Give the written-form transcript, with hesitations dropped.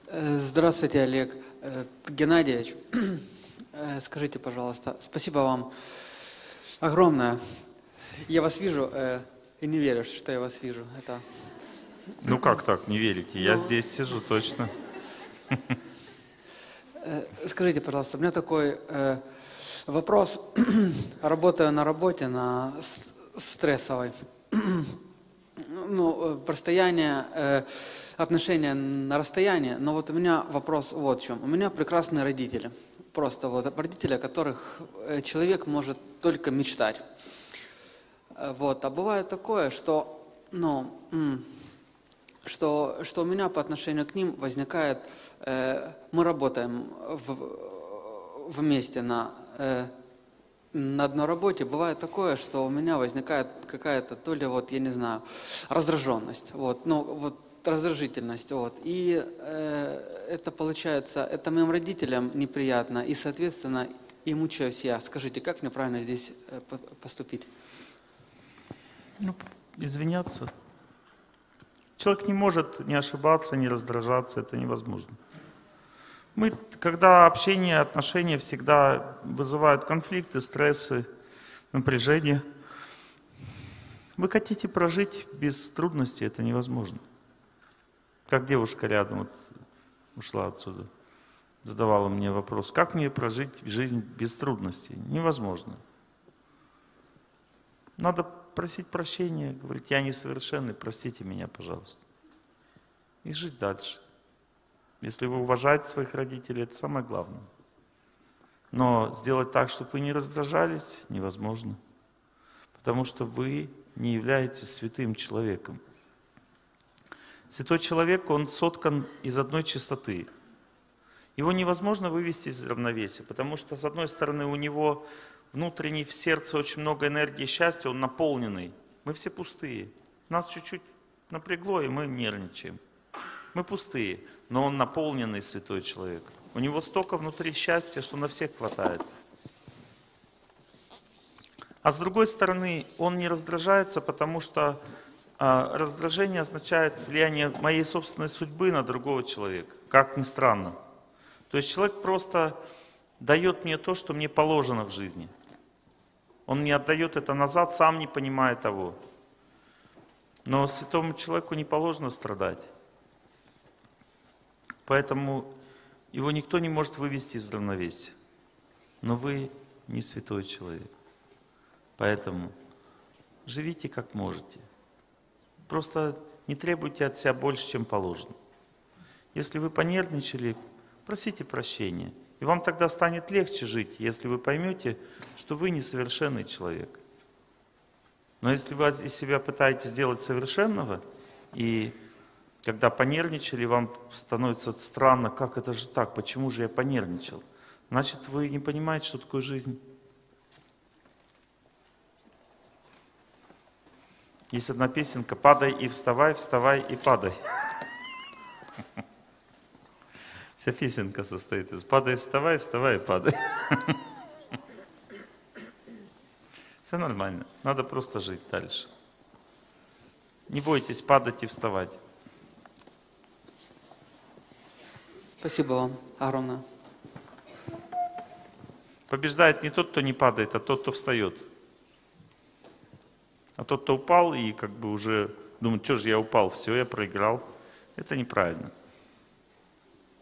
Здравствуйте, Олег Геннадьевич. Скажите, пожалуйста, спасибо вам огромное. Я вас вижу и не верю, что я вас вижу. Это... Ну как так, не верите? Я Ну, здесь сижу точно. Скажите, пожалуйста, у меня такой вопрос. Работаю на работе, на стрессовой. Ну, расстояние, отношения на расстоянии. Но вот у меня вопрос вот в чем. У меня прекрасные родители. Просто вот родители, о которых человек может только мечтать. Вот. А бывает такое, что, ну, что у меня по отношению к ним возникает, мы работаем вместе на одной работе, бывает такое, что у меня возникает какая-то, то ли вот, я не знаю, раздраженность, вот, ну, вот раздражительность, вот, и это получается, это моим родителям неприятно, и, соответственно, и мучаюсь я. Скажите, как мне правильно здесь поступить? Ну, извиняться. Человек не может не ошибаться, не раздражаться, это невозможно. Когда общение, отношения всегда вызывают конфликты, стрессы, напряжение. Вы хотите прожить без трудностей, это невозможно. Как девушка рядом вот ушла отсюда, задавала мне вопрос, как мне прожить жизнь без трудностей? Невозможно. Надо просить прощения, говорить, я несовершенный, простите меня, пожалуйста. И жить дальше. Если вы уважаете своих родителей, это самое главное. Но сделать так, чтобы вы не раздражались, невозможно. Потому что вы не являетесь святым человеком. Святой человек, он соткан из одной чистоты. Его невозможно вывести из равновесия, потому что, с одной стороны, у него внутренне в сердце очень много энергии счастья, он наполненный. Мы все пустые. Нас чуть-чуть напрягло, и мы нервничаем. Мы пустые, но он наполненный святой человек. У него столько внутри счастья, что на всех хватает. А с другой стороны, он не раздражается, потому что раздражение означает влияние моей собственной судьбы на другого человека. Как ни странно. То есть человек просто дает мне то, что мне положено в жизни. Он мне отдает это назад, сам не понимая того. Но святому человеку не положено страдать. Поэтому его никто не может вывести из равновесия. Но вы не святой человек. Поэтому живите как можете. Просто не требуйте от себя больше, чем положено. Если вы понервничали, просите прощения. И вам тогда станет легче жить, если вы поймете, что вы несовершенный человек. Но если вы из себя пытаетесь сделать совершенного, и когда понервничали, вам становится странно, как это же так, почему же я понервничал? Значит, вы не понимаете, что такое жизнь. Есть одна песенка «Падай и вставай, вставай и падай». Вся песенка состоит из «Падай, вставай, вставай и падай». Все нормально, надо просто жить дальше. Не бойтесь падать и вставать. Спасибо вам огромное. Побеждает не тот, кто не падает, а тот, кто встает. А тот, кто упал и как бы уже думает, что же я упал, все, я проиграл. Это неправильно.